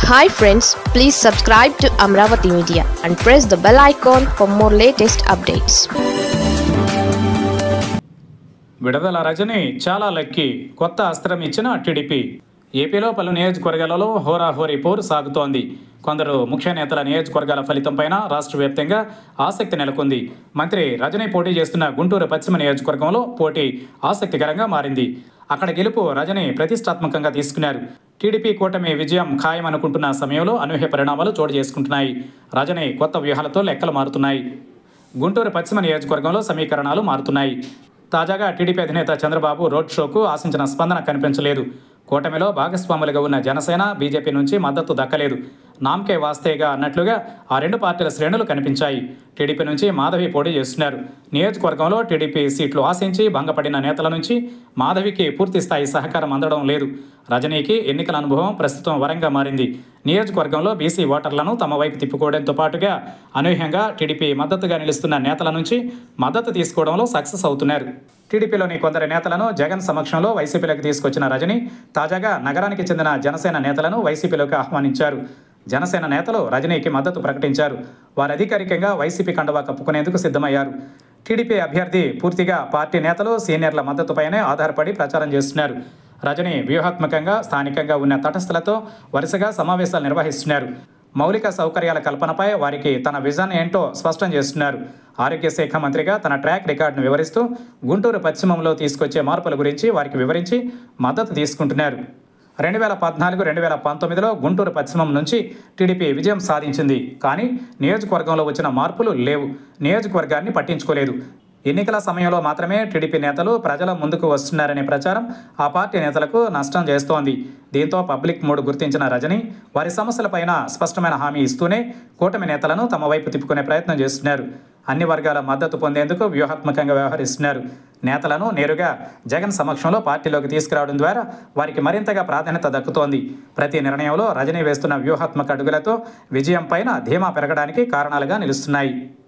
Hi friends, please subscribe to Amravati Media and press the bell icon for more latest updates. విడుదల రజని చాలా lucky, కొత్త అస్త్రం ఇచ్చిన TDP. ఏపీలో పలు నియోజకవర్గాలలో హోరాహోరీ పోరు సాగుతోంది. కొందరు ముఖ్య నేతల నియోజకవర్గాల ఫలితంపైన రాష్ట్ర వ్యాప్తంగా ఆసక్తి నెలకొంది. మంత్రి రజని పోటీ చేస్తున్న గుంటూరు పశ్చిమ నియోజకవర్గంలో పోటీ ఆసక్తికరంగా మారింది. అక్కడ గెలుపు రజని ప్రతిష్టాత్మకంగా తీసుకున్నారు. టీడీపీ కూటమి విజయం ఖాయమనుకుంటున్న సమయంలో అనూహ్య పరిణామాలు చోటు చేసుకుంటున్నాయి. రజని కొత్త వ్యూహాలతో లెక్కలు మారుతున్నాయి. గుంటూరు పశ్చిమ నియోజకవర్గంలో సమీకరణాలు మారుతున్నాయి. తాజాగా టీడీపీ అధినేత చంద్రబాబు రోడ్ షోకు ఆశించిన స్పందన కనిపించలేదు. కూటమిలో భాగస్వాములుగా ఉన్న జనసేన, బీజేపీ నుంచి మద్దతు దక్కలేదు. నామ్కే వాస్తేగా అన్నట్లుగా ఆ రెండు పార్టీల శ్రేణులు కనిపించాయి. టీడీపీ నుంచి మాధవి పోటీ చేస్తున్నారు. నియోజకవర్గంలో టీడీపీ సీట్లు ఆశించి భంగపడిన నేతల నుంచి మాధవికి పూర్తి స్థాయి సహకారం అందడం లేదు. రజనీకి ఎన్నికల అనుభవం ప్రస్తుతం వరంగా మారింది. నియోజకవర్గంలో బీసీ ఓటర్లను తమ వైపు తిప్పుకోవడంతో పాటుగా అనూహ్యంగా టీడీపీ మద్దతుగా నిలుస్తున్న నేతల నుంచి మద్దతు తీసుకోవడంలో సక్సెస్ అవుతున్నారు. టీడీపీలోని కొందరు నేతలను జగన్ సమక్షంలో వైసీపీలోకి తీసుకొచ్చిన రజని తాజాగా నగరానికి చెందిన జనసేన నేతలను వైసీపీలోకి ఆహ్వానించారు. జనసేన నేతలు రజనీకి మద్దతు ప్రకటించారు. వారు అధికారికంగా వైసీపీ కండువా కప్పుకునేందుకు సిద్ధమయ్యారు. టీడీపీ అభ్యర్థి పూర్తిగా పార్టీ నేతలు, సీనియర్ల మద్దతుపైనే ఆధారపడి ప్రచారం చేస్తున్నారు. రజని వ్యూహాత్మకంగా స్థానికంగా ఉన్న తటస్థులతో వరుసగా సమావేశాలు నిర్వహిస్తున్నారు. మౌలిక సౌకర్యాల కల్పనపై వారికి తన విజన్ ఏంటో స్పష్టం చేస్తున్నారు. ఆరోగ్య శాఖ మంత్రిగా తన ట్రాక్ రికార్డును వివరిస్తూ గుంటూరు పశ్చిమంలో తీసుకొచ్చే మార్పుల గురించి వారికి వివరించి మద్దతు తీసుకుంటున్నారు. 2014-2019లో గుంటూరు పశ్చిమం నుంచి టీడీపీ విజయం సాధించింది. కానీ నియోజకవర్గంలో వచ్చిన మార్పులు లేవు. నియోజకవర్గాన్ని పట్టించుకోలేదు. ఎన్నికల సమయంలో మాత్రమే టీడీపీ నేతలు ప్రజల ముందుకు వస్తున్నారనే ప్రచారం ఆ పార్టీ నేతలకు నష్టం చేస్తోంది. దీంతో పబ్లిక్ మూడ్ గుర్తించిన రజని వారి సమస్యలపైన స్పష్టమైన హామీ ఇస్తూనే కూటమి నేతలను తమ వైపు తిప్పుకునే ప్రయత్నం చేస్తున్నారు. అన్ని వర్గాల మద్దతు పొందేందుకు వ్యూహాత్మకంగా వ్యవహరిస్తున్నారు. నేతలను నేరుగా జగన్ సమక్షంలో పార్టీలోకి తీసుకురావడం ద్వారా వారికి మరింతగా ప్రాధాన్యత దక్కుతోంది. ప్రతి నిర్ణయంలో రజని వేస్తున్న వ్యూహాత్మక అడుగులతో విజయం పైన ధీమా పెరగడానికి కారణాలుగా నిలుస్తున్నాయి.